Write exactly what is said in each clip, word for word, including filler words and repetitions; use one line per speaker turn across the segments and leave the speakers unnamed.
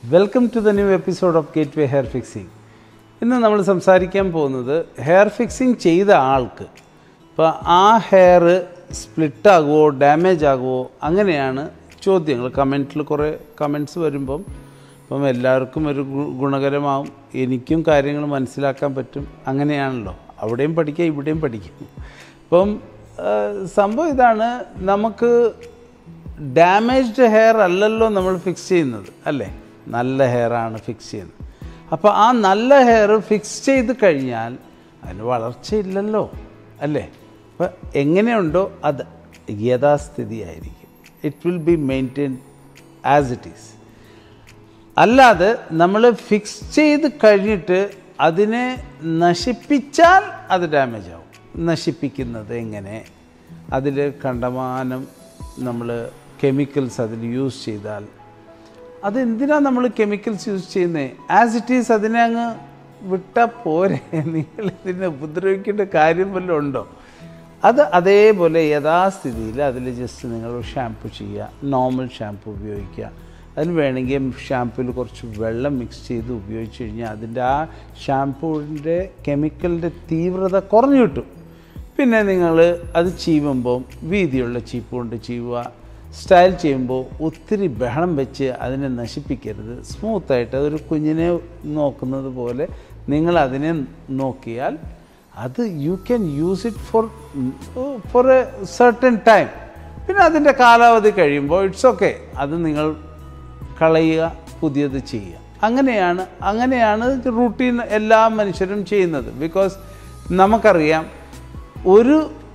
Welcome to the new episode of Gateway Hairfixing. ഇന്ന് നമ്മൾ സംസാരിക്കാൻ പോകുന്നത് ഹെയർ ഫിക്സിംഗ് ചെയ്ത ആൾക്ക് ഇപ്പോൾ ആ ഹെയർ സ്പ്ലിറ്റ് ആകുമോ ഡാമേജ് ആകുമോ അങ്ങനെയാണ് ചോദ്യങ്ങൾ. കമൻറ്റിൽ കുറേ കമൻറ്റ്സ് വരുമ്പം ഇപ്പം എല്ലാവർക്കും ഒരു ഗുണകരമാവും, എനിക്കും കാര്യങ്ങൾ മനസ്സിലാക്കാൻ പറ്റും. അങ്ങനെയാണല്ലോ, അവിടെയും പഠിക്കുക ഇവിടെയും പഠിക്കും. ഇപ്പം സംഭവം ഇതാണ്, നമുക്ക് ഡാമേജ്ഡ് ഹെയർ അല്ലല്ലോ നമ്മൾ ഫിക്സ് ചെയ്യുന്നത്, അല്ലേ? നല്ല ഹെയറാണ് ഫിക്സ് ചെയ്യുന്നത്. അപ്പോൾ ആ നല്ല ഹെയർ ഫിക്സ് ചെയ്ത് കഴിഞ്ഞാൽ അതിന് വളർച്ചയില്ലല്ലോ, അല്ലേ? അപ്പോൾ എങ്ങനെയുണ്ടോ അത് യഥാസ്ഥിതിയായിരിക്കും. It will be maintain as it is. അല്ലാതെ നമ്മൾ ഫിക്സ് ചെയ്ത് കഴിഞ്ഞിട്ട് അതിനെ നശിപ്പിച്ചാൽ അത് ഡാമേജ് ആവും. നശിപ്പിക്കുന്നത് എങ്ങനെ? അതിൽ കണ്ടമാനം നമ്മൾ കെമിക്കൽസ് അതിൽ യൂസ് ചെയ്താൽ അതെന്തിനാണ് നമ്മൾ കെമിക്കൽസ് യൂസ് ചെയ്യുന്നത്? ആസ് ഇറ്റ് ഈസ് അതിനെ അങ്ങ് വിട്ടാൽ പോരെ, നിങ്ങൾ ഇതിനെ ഉപദ്രവിക്കേണ്ട കാര്യം വല്ലതും ഉണ്ടോ? അത് അതേപോലെ യഥാസ്ഥിതിയിൽ അതിൽ ജസ്റ്റ് നിങ്ങൾ ഷാംപൂ ചെയ്യുക, നോർമൽ ഷാംപൂ ഉപയോഗിക്കുക. അതിന് വേണമെങ്കിൽ ഷാംപൂവിൽ കുറച്ച് വെള്ളം മിക്സ് ചെയ്ത് ഉപയോഗിച്ച് കഴിഞ്ഞാൽ അതിൻ്റെ ആ ഷാംപൂവിൻ്റെ കെമിക്കലിൻ്റെ തീവ്രത കുറഞ്ഞു കിട്ടും. പിന്നെ നിങ്ങൾ അത് ചീവുമ്പോൾ വീതിയുള്ള ചീപ്പ് കൊണ്ട് ചീവുക. സ്റ്റൈൽ ചെയ്യുമ്പോൾ ഒത്തിരി ബഹളം വെച്ച് അതിനെ നശിപ്പിക്കരുത്. സ്മൂത്തായിട്ട് അതൊരു കുഞ്ഞിനെ നോക്കുന്നത് പോലെ നിങ്ങൾ അതിനെ നോക്കിയാൽ അത് you can use it for for a certain time. പിന്നെ അതിൻ്റെ കാലാവധി കഴിയുമ്പോൾ ഇറ്റ്സ് ഓക്കെ, അത് നിങ്ങൾ കളയുക, പുതിയത് ചെയ്യുക. അങ്ങനെയാണ് അങ്ങനെയാണ് റൂട്ടീൻ എല്ലാ മനുഷ്യരും ചെയ്യുന്നത്. ബിക്കോസ് നമുക്കറിയാം ഒരു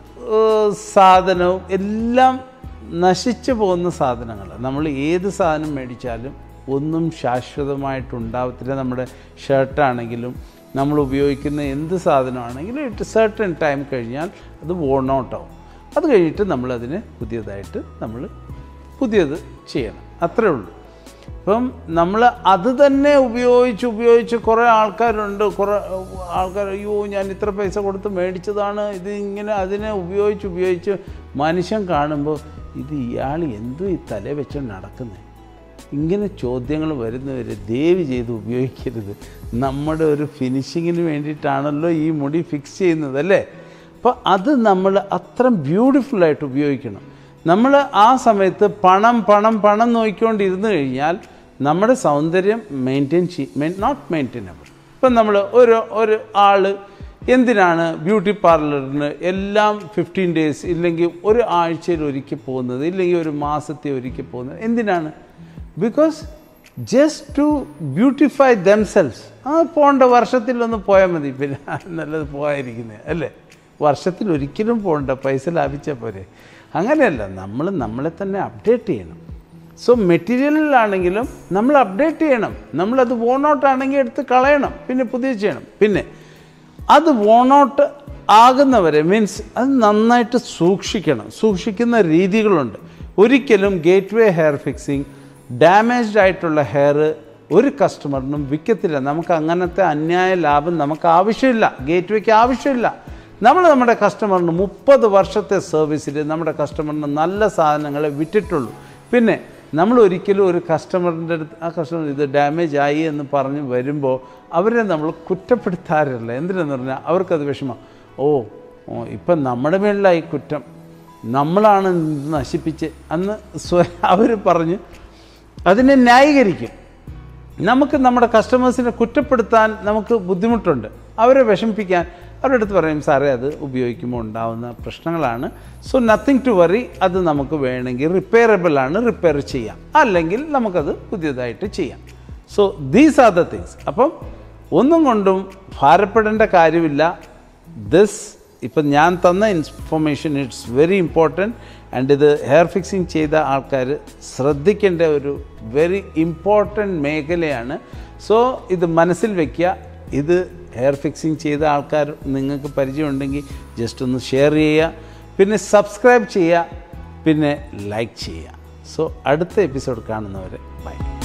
സാധനവും എല്ലാം നശിച്ചു പോകുന്ന സാധനങ്ങൾ. നമ്മൾ ഏത് സാധനം മേടിച്ചാലും ഒന്നും ശാശ്വതമായിട്ടുണ്ടാവത്തില്ല. നമ്മുടെ ഷർട്ടാണെങ്കിലും നമ്മൾ ഉപയോഗിക്കുന്ന എന്ത് സാധനമാണെങ്കിലും ഇറ്റ് സർട്ടൻ ടൈം കഴിഞ്ഞാൽ അത് വോൺ ഔട്ട് ആവും. അത് കഴിഞ്ഞിട്ട് നമ്മളതിന് പുതിയതായിട്ട് നമ്മൾ പുതിയത് ചെയ്യണം, അത്രേ ഉള്ളൂ. ഇപ്പം നമ്മൾ അത് തന്നെ ഉപയോഗിച്ച് ഉപയോഗിച്ച് കുറേ ആൾക്കാരുണ്ട്. കുറേ ആൾക്കാർ അയ്യോ ഞാൻ ഇത്ര പൈസ കൊടുത്ത് മേടിച്ചതാണ് ഇത്, ഇങ്ങനെ അതിനെ ഉപയോഗിച്ച് ഉപയോഗിച്ച് മനുഷ്യൻ കാണുമ്പോൾ ഇത് ഇയാൾ എന്തോ ഈ തല വെച്ച് നടക്കുന്നത്, ഇങ്ങനെ ചോദ്യങ്ങൾ വരുന്നവർ ദയവ് ചെയ്ത് ഉപയോഗിക്കരുത്. നമ്മുടെ ഒരു ഫിനിഷിങ്ങിന് വേണ്ടിയിട്ടാണല്ലോ ഈ മുടി ഫിക്സ് ചെയ്യുന്നത്, അല്ലേ? അപ്പോൾ അത് നമ്മൾ അത്ര ബ്യൂട്ടിഫുള്ളായിട്ട് ഉപയോഗിക്കണം. നമ്മൾ ആ സമയത്ത് പണം പണം പണം നോക്കിക്കൊണ്ടിരുന്നു കഴിഞ്ഞാൽ നമ്മുടെ സൗന്ദര്യം മെയിൻറ്റെയിൻ ചെയ് നോട്ട് മെയിൻറ്റെയിനബിൾ. ഇപ്പം നമ്മൾ ഒരു ഒരു ആൾ എന്തിനാണ് ബ്യൂട്ടി പാർലറിന് എല്ലാം ഫിഫ്റ്റീൻ ഡേയ്സ് ഇല്ലെങ്കിൽ ഒരു ആഴ്ചയിൽ ഒരിക്കൽ പോകുന്നത്, ഇല്ലെങ്കിൽ ഒരു മാസത്തെ ഒരിക്കൽ പോകുന്നത്? എന്തിനാണ്? Because just to beautify themselves. ആ പോകേണ്ട വർഷത്തിലൊന്ന് പോയാൽ മതി, പിന്നെ നല്ലത് പോകാതിരിക്കുന്നത്, അല്ലേ? വർഷത്തിൽ ഒരിക്കലും പോകണ്ട, പൈസ ലാഭിച്ചാൽ പോരെ. അങ്ങനെയല്ല, നമ്മൾ നമ്മളെ തന്നെ അപ്ഡേറ്റ് ചെയ്യണം. സോ മെറ്റീരിയലിലാണെങ്കിലും നമ്മൾ അപ്ഡേറ്റ് ചെയ്യണം. നമ്മളത് വോൺ ഔട്ട് ആണെങ്കിൽ എടുത്ത് കളയണം, പിന്നെ പുതിയ ചെയ്യണം. പിന്നെ അത് വോൺ ഔട്ട് ആകുന്നവരെ മീൻസ് അത് നന്നായിട്ട് സൂക്ഷിക്കണം. സൂക്ഷിക്കുന്ന രീതികളുണ്ട്. ഒരിക്കലും ഗേറ്റ്വേ ഹെയർ ഫിക്സിങ് ഡാമേജ്ഡ് ആയിട്ടുള്ള ഹെയർ ഒരു കസ്റ്റമറിനും വിൽക്കത്തില്ല. നമുക്ക് അങ്ങനത്തെ അന്യായ ലാഭം നമുക്ക് ആവശ്യമില്ല, ഗേറ്റ്വേക്ക് ആവശ്യമില്ല. നമ്മൾ നമ്മുടെ കസ്റ്റമറിന് മുപ്പത് വർഷത്തെ സർവീസിൽ നമ്മുടെ കസ്റ്റമറിന് നല്ല സാധനങ്ങളെ വിറ്റിട്ടുള്ളൂ. പിന്നെ നമ്മൾ ഒരിക്കലും ഒരു കസ്റ്റമറിൻ്റെ അടുത്ത് ആ കസ്റ്റമർ ഇത് ഡാമേജ് ആയി എന്ന് പറഞ്ഞ് വരുമ്പോൾ അവരെ നമ്മൾ കുറ്റപ്പെടുത്താറില്ല. എന്തിനെന്ന് പറഞ്ഞാൽ അവർക്കത് വിഷമം. ഓ ഓ ഇപ്പം നമ്മുടെ മേളിലായി കുറ്റം, നമ്മളാണ് നശിപ്പിച്ച് അന്ന് സ്വ അവർ പറഞ്ഞ് അതിനെ ന്യായീകരിക്കും. നമുക്ക് നമ്മുടെ കസ്റ്റമേഴ്സിനെ കുറ്റപ്പെടുത്താൻ നമുക്ക് ബുദ്ധിമുട്ടുണ്ട്, അവരെ വിഷമിപ്പിക്കാൻ. അവരുടെ അടുത്ത് പറയും സാറേ അത് ഉപയോഗിക്കുമ്പോൾ ഉണ്ടാകുന്ന പ്രശ്നങ്ങളാണ്, സോ നത്തിങ് ടു വറി, അത് നമുക്ക് വേണമെങ്കിൽ റിപ്പയറബിൾ ആണ്, റിപ്പയർ ചെയ്യാം, അല്ലെങ്കിൽ നമുക്കത് പുതിയതായിട്ട് ചെയ്യാം. So these are the things. അപ്പം ഒന്നും കൊണ്ടും ഭാരപ്പെടേണ്ട കാര്യമില്ല. ദിസ് ഇപ്പം ഞാൻ തന്ന information it's very important. And ഇത് ഹെയർ ഫിക്സിങ് ചെയ്ത ആൾക്കാർ ശ്രദ്ധിക്കേണ്ട ഒരു വെരി ഇമ്പോർട്ടൻറ്റ് മേഖലയാണ്. സോ ഇത് മനസ്സിൽ വയ്ക്കുക. ഇത് ഹെയർ ഫിക്സിങ് ചെയ്ത ആൾക്കാർ നിങ്ങൾക്ക് പരിചയമുണ്ടെങ്കിൽ ജസ്റ്റ് ഒന്ന് ഷെയർ ചെയ്യുക, പിന്നെ സബ്സ്ക്രൈബ് ചെയ്യുക, പിന്നെ ലൈക്ക് ചെയ്യുക. സോ അടുത്ത എപ്പിസോഡ് കാണുന്നവരെ ബൈ.